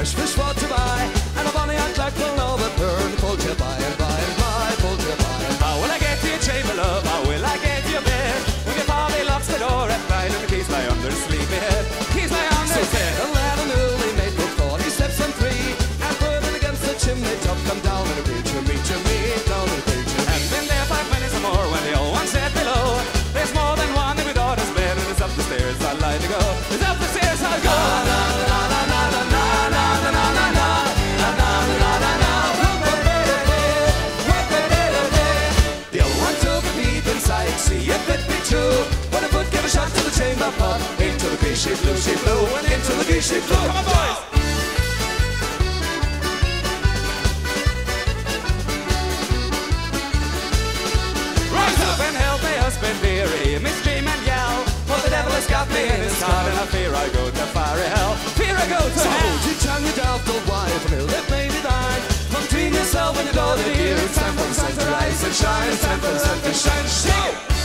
fresh fish for to buy, and a bonny and Clark will know but burn. Pulled you by and by and by, pulled you by and by. How will I get to your chamber, love? How will I get to your bed? When your father locks the door at night and the keys lie under the sleepy head. Keys lie under his head. A lad and newly made book 40 steps and 3, and burning against the chimney top, come down in a preacher, meet you, meet down in a preacher. And been there 5 minutes or more when the old one said below. There's more than one in my daughter's bed, and it's up the stairs I'd like to go. It's up the stairs I'll go. The old one took a peep inside, see if it be true. When a foot gave a shot to the chamber pot, into the geese she flew, and into the geese she flew. Come on, boys! Rise up and help me husband dearie, me scream and yell, for the devil has got me in his cart, and I fear I go to fiery hell. Fear I go to so hell. hold your tongue, you doubtful wife, and ill it may be thine. Come between yourself and your daughter dear, it's time for the sun to rise and shine, it's time for the sun to shine. Shake it!